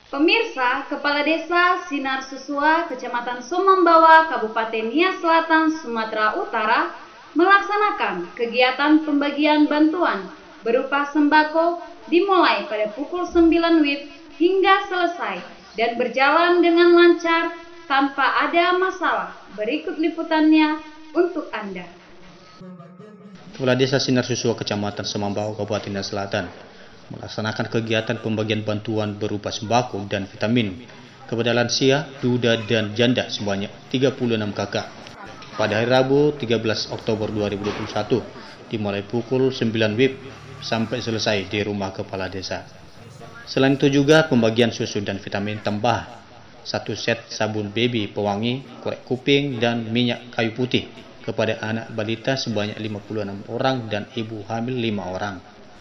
Pemirsa, Kepala Desa Sinar Susua, Kecamatan Somambawa, Kabupaten Nia Selatan, Sumatera Utara, melaksanakan kegiatan pembagian bantuan berupa sembako dimulai pada pukul 9 WIB hingga selesai dan berjalan dengan lancar tanpa ada masalah. Berikut liputannya untuk Anda. Kepala Desa Sinar Susua, Kecamatan Somambawa, Kabupaten Nia Selatan, melaksanakan kegiatan pembagian bantuan berupa sembako dan vitamin kepada lansia, duda, dan janda sebanyak 36 kakak pada hari Rabu 13 Oktober 2021 dimulai pukul 9 WIB sampai selesai di rumah Kepala Desa. Selain itu juga pembagian susu dan vitamin tambah, 1 set sabun baby pewangi, korek kuping, dan minyak kayu putih kepada anak balita sebanyak 56 orang dan ibu hamil 5 orang.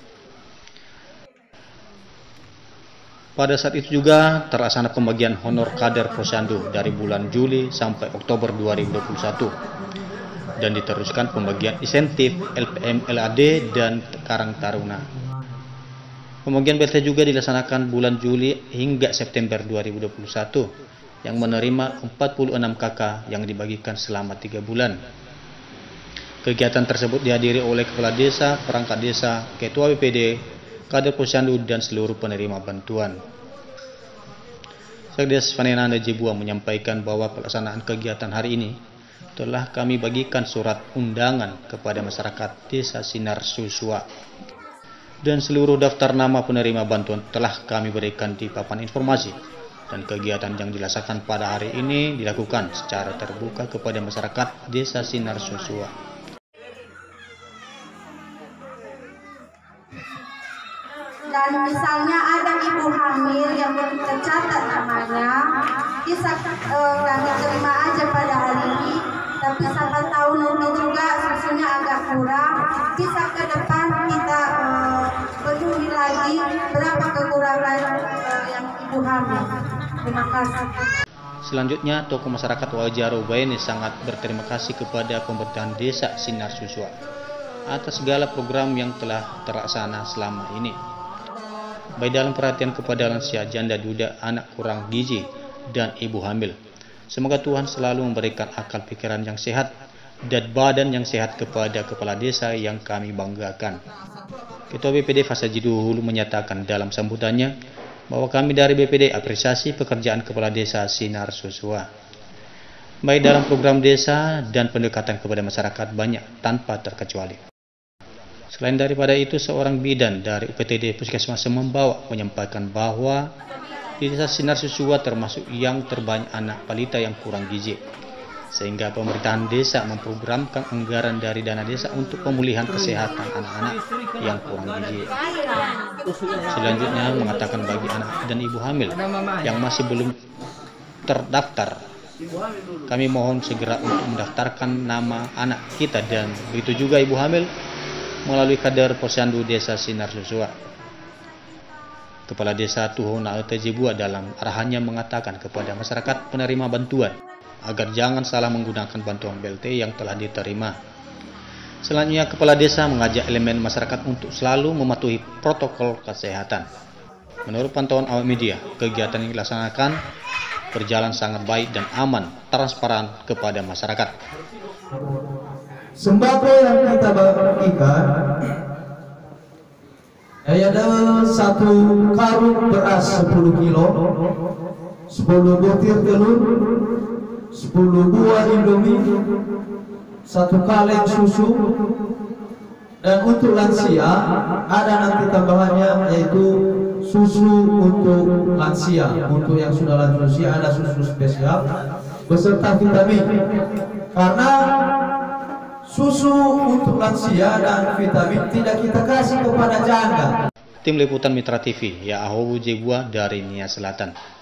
Pada saat itu juga terlaksana pembagian honor kader posyandu dari bulan Juli sampai Oktober 2021 dan diteruskan pembagian insentif LPM LAD dan Karang Taruna. Pembagian BLT juga dilaksanakan bulan Juli hingga September 2021 yang menerima 46 KK yang dibagikan selama 3 bulan. Kegiatan tersebut dihadiri oleh Kepala Desa, Perangkat Desa, Ketua BPD, kader posyandu, dan seluruh penerima bantuan. Sekdes Vanenanda Jebua menyampaikan bahwa pelaksanaan kegiatan hari ini telah kami bagikan surat undangan kepada masyarakat Desa Sinar Susua dan seluruh daftar nama penerima bantuan telah kami berikan di papan informasi, dan kegiatan yang dilaksanakan pada hari ini dilakukan secara terbuka kepada masyarakat Desa Sinar Susua. Dan misalnya ada ibu hamil yang belum tercatat namanya, bisa kami terima aja pada hari ini. Tapi sampai tahun ini juga susunya agak kurang, bisa ke depan kita penuhi lagi berapa kekurangan yang ibu hamil. Terima kasih. Selanjutnya, tokoh masyarakat Wajaro Baini sangat berterima kasih kepada pemerintahan Desa Sinar Susua atas segala program yang telah terlaksana selama ini, baik dalam perhatian kepada lansia, janda, duda, anak kurang gizi, dan ibu hamil. Semoga Tuhan selalu memberikan akal pikiran yang sehat dan badan yang sehat kepada Kepala Desa yang kami banggakan. Ketua BPD Fasajidu Hulu menyatakan dalam sambutannya bahwa kami dari BPD apresiasi pekerjaan Kepala Desa Sinar Susua, baik dalam program desa dan pendekatan kepada masyarakat banyak tanpa terkecuali. Selain daripada itu, seorang bidan dari UPTD Puskesmas Somambawa menyampaikan bahwa di Desa Sinar Susua termasuk yang terbanyak anak balita yang kurang gizi, sehingga pemerintahan desa memprogramkan anggaran dari dana desa untuk pemulihan kesehatan anak-anak yang kurang gizi. Selanjutnya mengatakan bagi anak dan ibu hamil yang masih belum terdaftar, kami mohon segera untuk mendaftarkan nama anak kita, dan begitu juga ibu hamil melalui kader posyandu Desa Sinar Susua. Kepala Desa Tuhona Jebua dalam arahannya mengatakan kepada masyarakat penerima bantuan agar jangan salah menggunakan bantuan BLT yang telah diterima. Selanjutnya, Kepala Desa mengajak elemen masyarakat untuk selalu mematuhi protokol kesehatan. Menurut pantauan awak media, kegiatan yang dilaksanakan berjalan sangat baik dan aman, transparan kepada masyarakat. Sembako yang kita bagikan ada 1 karung beras 10 kilo, 10 butir telur, 10 buah indomie, 1 kaleng susu, dan untuk lansia ada nanti tambahannya yaitu susu untuk lansia. Untuk yang sudah lanjut usia ada susu spesial beserta vitamin, karena susu untuk lansia dan vitamin tidak kita kasih kepada janda. Tim Liputan Mitra TV, Yaahobu Jebua dari Nia Selatan.